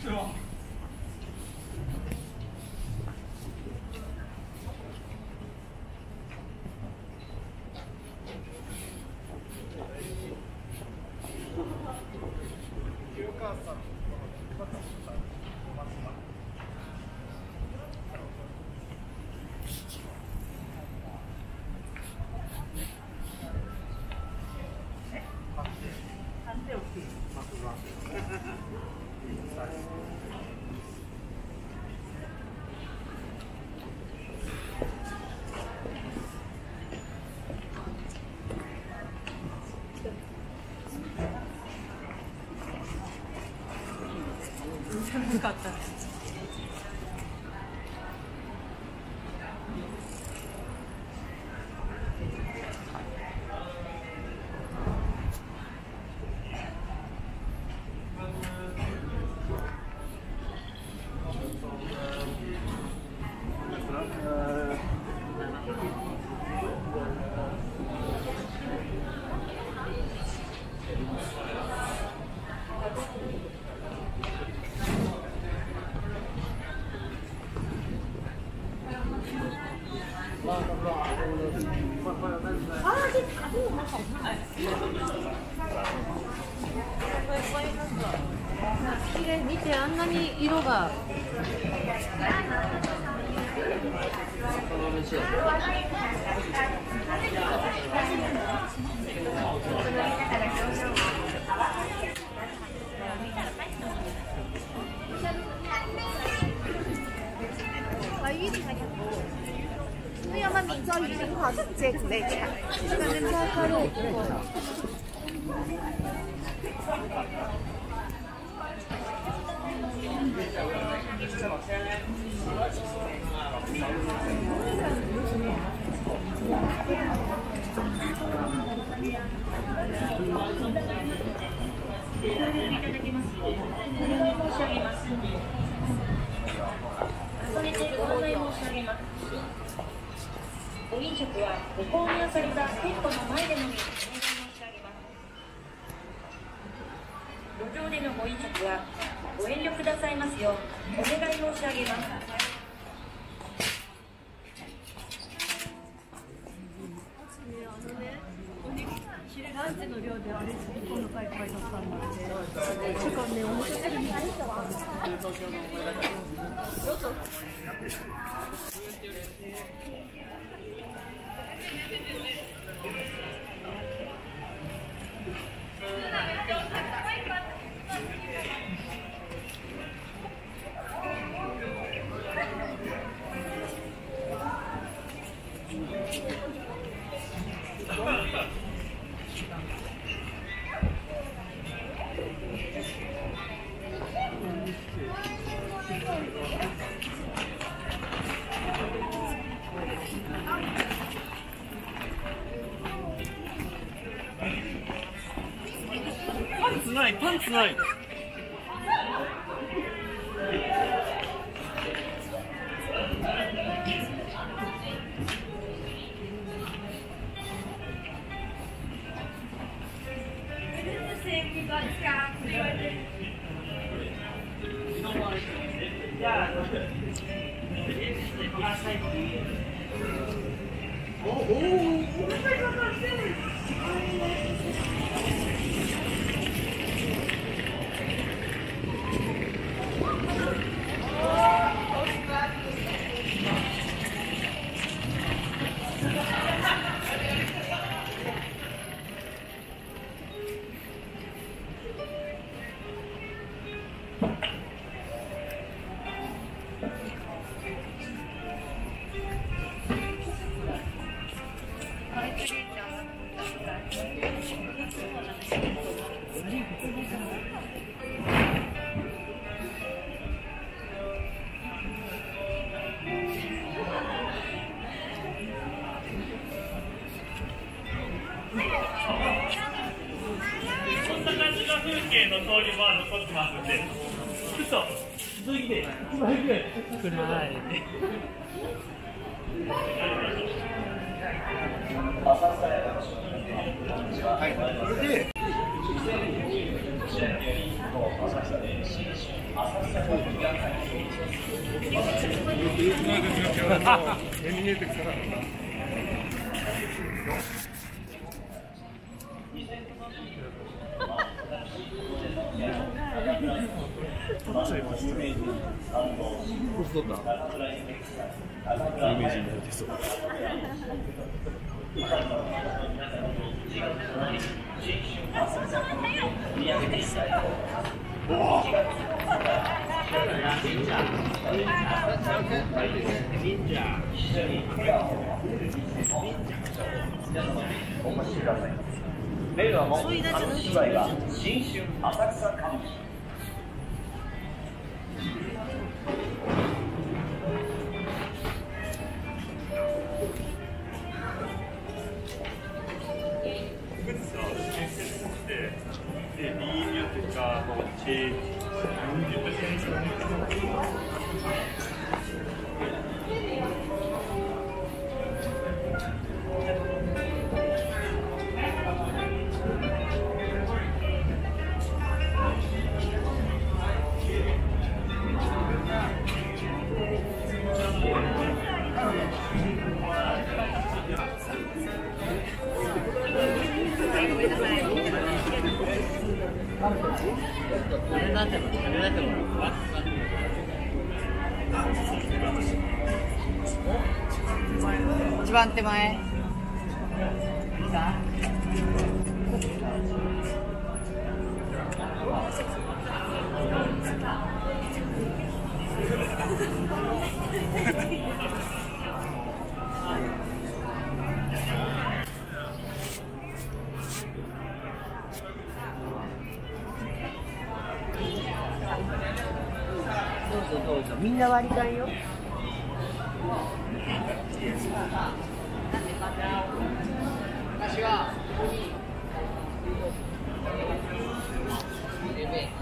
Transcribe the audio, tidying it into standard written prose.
寒かった。綺麗、見て、あんなに色が。 因为明州已经好像这之类的，这个人家开了。 ご飲食はご購入された店舗の前でのみお願い申し上げます。路上でのご飲食はご遠慮くださいますようお願い申し上げます。 ランチの量であれこの大会だったんだって。だからね、お味噌汁に入ったわ。どうぞ。 パンツない。風景の通りは残ってますんで、ちょっと続いて1枚ぐらい暗い。はい、それで2022年の試合により、浅草で新春令和も初出題は新春浅草歌舞伎。 一番手前。 みんな割り勘よ。 私は